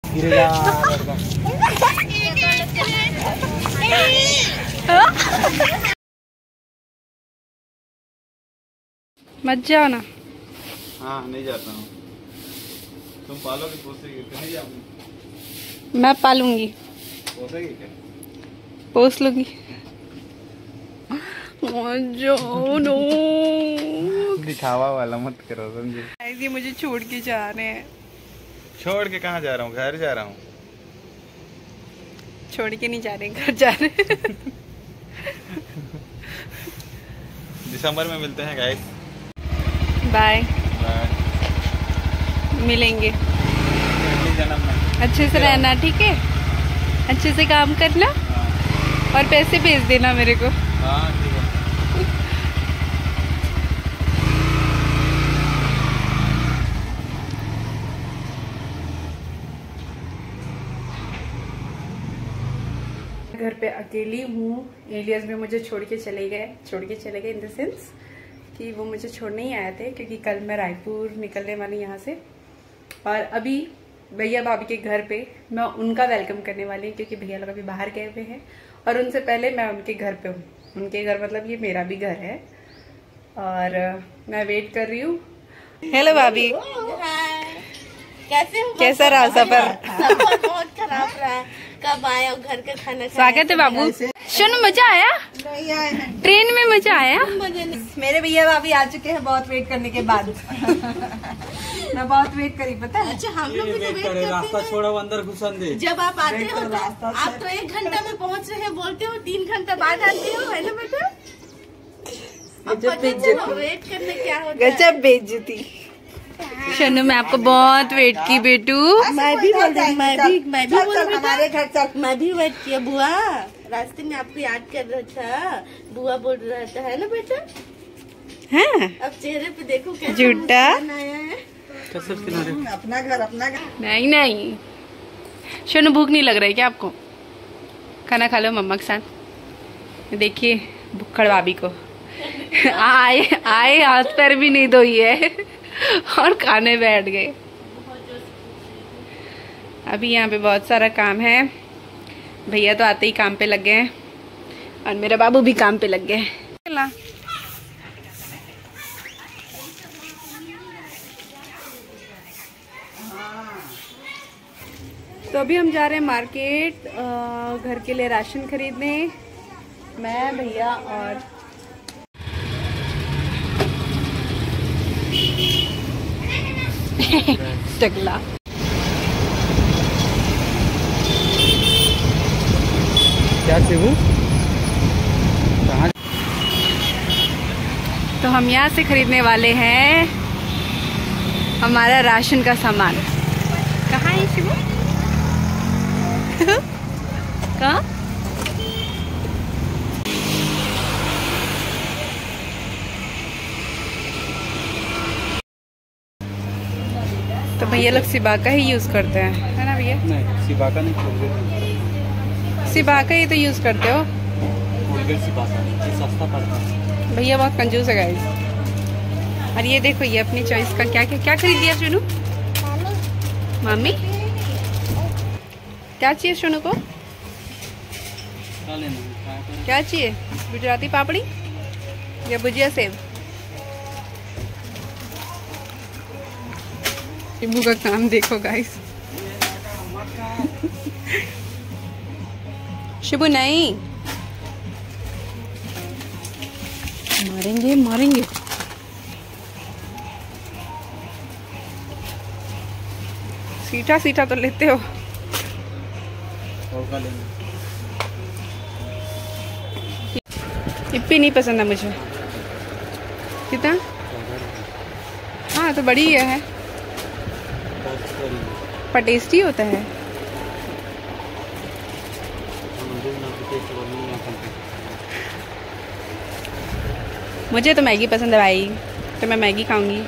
गिर जा मत जाओ ना। हाँ नहीं जाता हूँ। तुम पालोगे पोसेगी तो नहीं जाऊंगी। मैं पालूंगी। पोसेगी क्या? पोस लूंगी। जाओ नो। दिखावा वाला मत करो समझे। ये मुझे छोड़ के जा रहे हैं। छोड़ के कहाँ जा रहा हूँ? घर जा रहा हूँ। छोड़ के नहीं जा रहे, घर जा रहे। दिसंबर में मिलते हैं गाइस। बाय। बाय। मिलेंगे। अगले जन्म में। अच्छे से रहना, ठीक है? अच्छे से काम करना और पैसे भेज देना मेरे को। हाँ ठीक है। घर पे अकेली हूँ। एलियस भी मुझे छोड़ के चले गए इन द सेंस कि वो मुझे छोड़ने ही आए थे, क्योंकि कल मैं रायपुर निकलने वाली यहाँ से। और अभी भैया भाभी के घर पे मैं उनका वेलकम करने वाली हूँ, क्योंकि भैया लोग अभी बाहर गए हुए हैं और उनसे पहले मैं उनके घर पे हूँ। उनके घर मतलब ये मेरा भी घर है और मैं वेट कर रही हूँ। हेलो भाभी, कैसे हो? कैसा रहा सफर? सफर बहुत खराब रहा। कब आया घर का खाना? स्वागत है बाबू। सुनो, मजा आया? नहीं आया है। ट्रेन में मजा आया? मेरे भैया भाभी आ चुके हैं बहुत वेट करने के बाद। मैं बहुत वेट करी, पता है? अच्छा, हम लोग भी तो वेट करते रास्ता हैं। छोड़ो, अंदर घुसन दे। जब आप आते हो तो आप तो 1 घंटा में पहुंच रहे हैं, बोलते हो 3 घंटा बाद आते हो, है ना बेटा? अब वेट करने क्या होता है? गजब बेइज्जती। शनु, मैं आपको बहुत वेट की बेटू। मैं भी बोल रही, मैं भी बोल रही हमारे घर चल। मैं भी वेट किया बुआ, रास्ते में आपको याद कर रहा था। बुआ बोल रहा था, है ना बेटा? हाँ? अब चेहरे पे देखो कैसा झूठा आया है। अपना घर अपना घर। नहीं शनु, भूख नहीं लग रही क्या आपको? खाना खा लो मम्मा के साथ। देखिए भुक्खड़ भाभी को आए हाथ पैर भी नहीं धोई है और खाने बैठ गए। अभी यहाँ पे बहुत सारा काम है। भैया तो आते ही काम पे लग गए हैं और मेरे बाबू भी काम पे लग गए। तो अभी हम जा रहे हैं मार्केट घर के लिए राशन खरीदने। मैं, भैया और टकला। क्या सेबू? तो हम यहाँ से खरीदने वाले हैं हमारा राशन का सामान। कहाँ है शिवू? कहाँ? तो भैया लोग सिबा का ही यूज करते हैं, है ना भैया? नहीं, सिबाका नहीं खोलते। सिबा का ही तो यूज करते हो। सिबाका ये सस्ता पड़ता है। भैया बहुत कंजूस है गाइस। और ये देखो, ये अपनी चॉइस का क्या क्या क्या खरीद दिया चुनू? मम्मी क्या चाहिए सोनू को? क्या चाहिए? गुजराती पापड़ी या भुजिया सेव? शिबू का काम देखो गाइस। शिबू नहीं, मारेंगे। सीटा तो लेते हो। इप्पी नहीं पसंद है मुझे। कितना? हाँ तो बड़ी है पर टेस्टी होता है। मुझे तो मैगी पसंद है भाई, तो मैं मैगी खाऊंगी।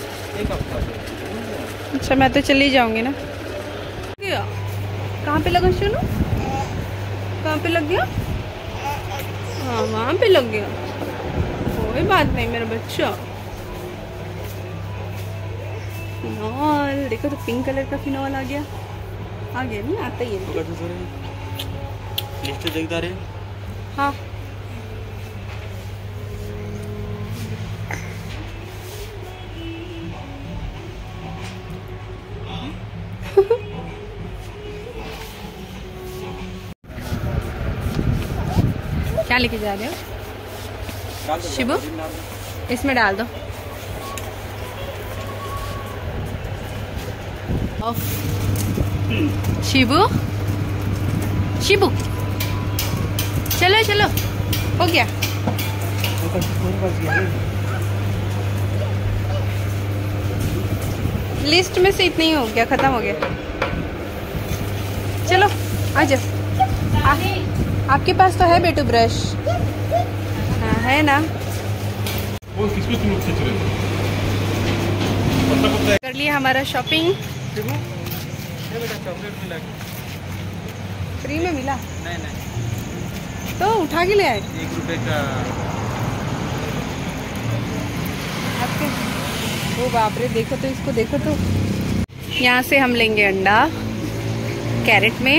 अच्छा मैं तो चली जाऊंगी ना। कहाँ पे लगा सुनो? कहाँ पे लग गया? हाँ वहाँ पे लग गया। कोई बात नहीं मेरा बच्चा। फिनॉल देखो तो, पिंक कलर का फिनॉल आ गया। आगे नहीं आता ये लिस्ट देखता रहे। हाँ क्या लेके जा रहे हो शिबू? इसमें डाल दो। शिबू शिबू चलो चलो, हो गया। लिस्ट में से इतना ही हो गया, खत्म हो गया। चलो आ जाओ। आपके पास तो है बेटू ब्रश? हाँ है ना। वो किसको तुम खींच रहे हो? कर लिया हमारा शॉपिंग। बेटा चॉकलेट मिला फ्री में मिला? नहीं तो उठा के ले आए। 1 रुपए का आपके। ओ बाप रे, देखो तो इसको, देखो तो। यहाँ से हम लेंगे अंडा कैरेट में।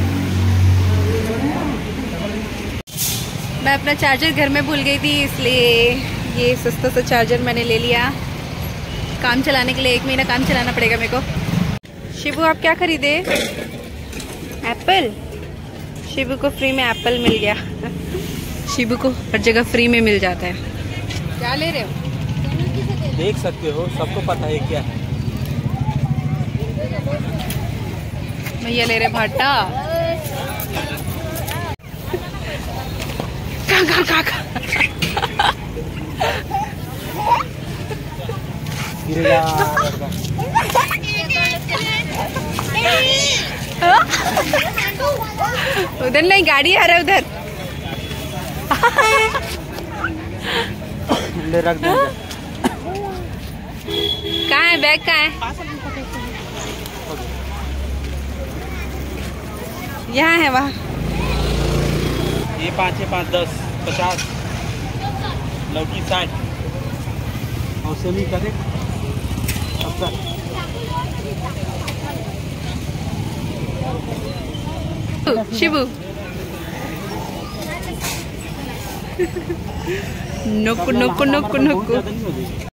मैं अपना चार्जर घर में भूल गई थी, इसलिए ये सस्ता सा चार्जर मैंने ले लिया। काम चलाने के लिए 1 महीना काम चलाना पड़ेगा मेरे को। शिबू आप क्या खरीदे? एप्पल। शिबू को फ्री में एप्पल मिल गया। शिबू को हर जगह फ्री में मिल जाता है। क्या ले रहे हो? देख सकते हो, सबको पता है क्या है। भैया ले रहे भट्टा। का उधर नहीं, गाड़ी आ रहा है उधर। ले रख दे। कहाँ है बैग? कहाँ है? यहाँ है, वहाँ। ये 5 है, 5 10 50 लौकी 60 और सेमी करे 70। शिबू नुक नुक नुक नुक।